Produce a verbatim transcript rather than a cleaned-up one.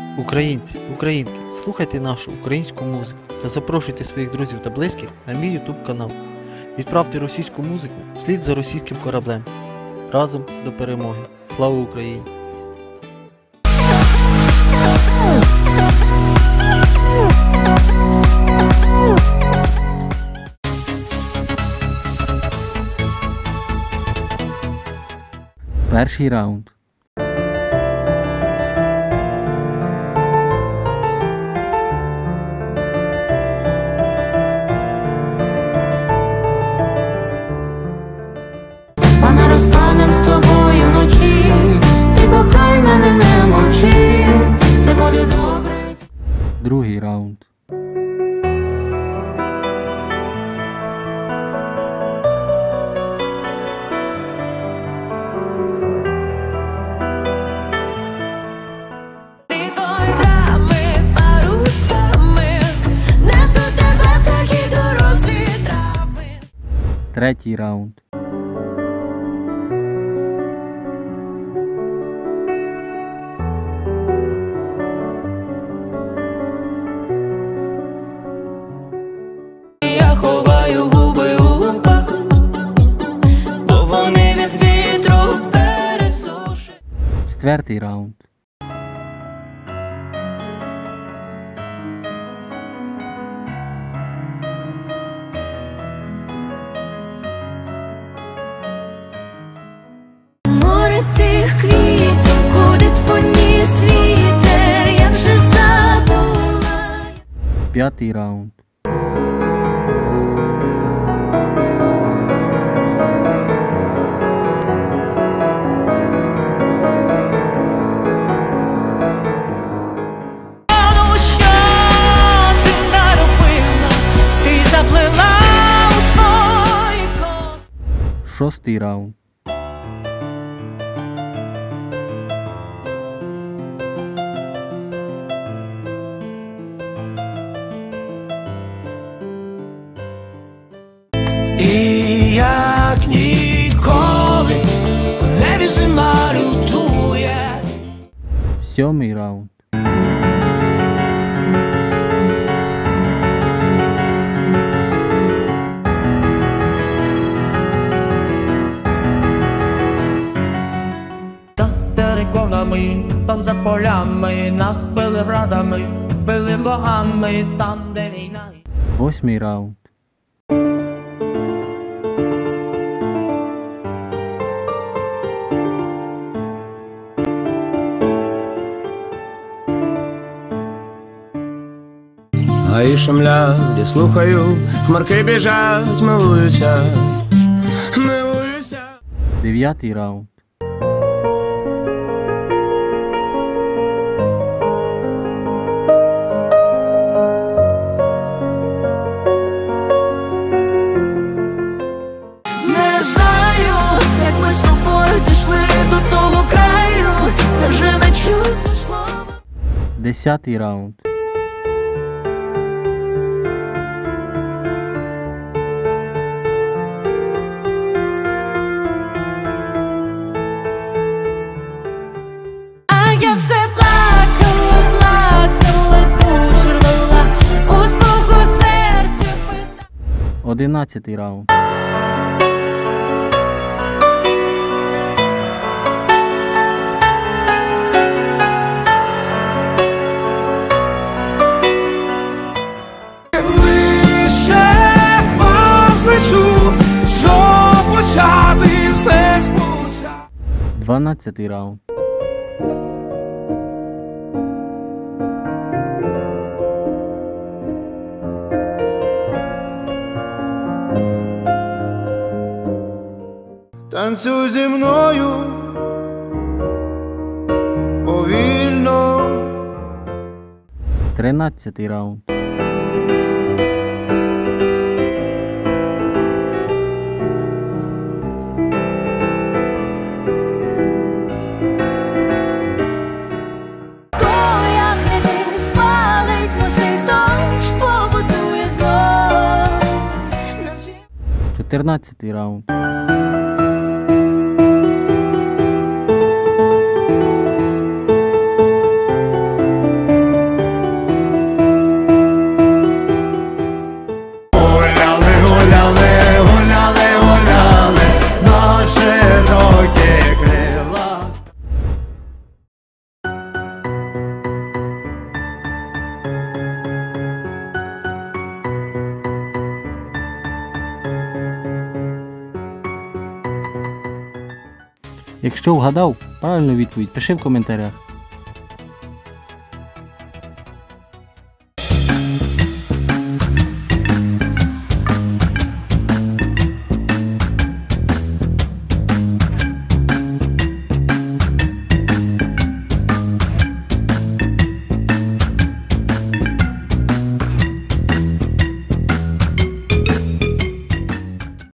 Українці, українки, слухайте нашу українську музику та запрошуйте своїх друзів та близьких на мій ютуб канал. Відправте російську музику вслід за російським кораблем. Разом до перемоги. Слава Україні! Перший раунд. А ми розстанем з тобою вночі. Ти кохай мене, не мовчи. Все буде добре. Другий раунд. Третій раунд. Я ховаю губи у губах, бо вони від вітру пересушать. Четвертий раунд. Море тих квітів, куди поніс вітер, я вже забула. П'ятий раунд. Ну що ти наробила? Ти заплила у свої коси. Шостий раунд. І як ніколи в небі зима лютує. Сьомий раунд. Там териконами, там за полями, нас били градами, били богами, там де війна. Восьмий раунд. Гаї шумлять, я слухаю, хмарки біжать, милуюся, милуюся. Дев'ятий раунд. Не знаю, як ми з тобою дійшли до того краю, де вже не чутно слова. Десятий раунд. А я все плакала, плакала, душу рвала, у свого серця питала. Одинадцятий раунд. Вище хмар злечу, щоб почати все спочатку. Дванадцятий раунд. Танцюй зі мною повільно. Тринадцятий раунд. То як не ти спалить мости, хто ж побудує зло. Навчи. Чотирнадцятий раунд. Якщо вгадав, правильну відповідь пиши в коментарях.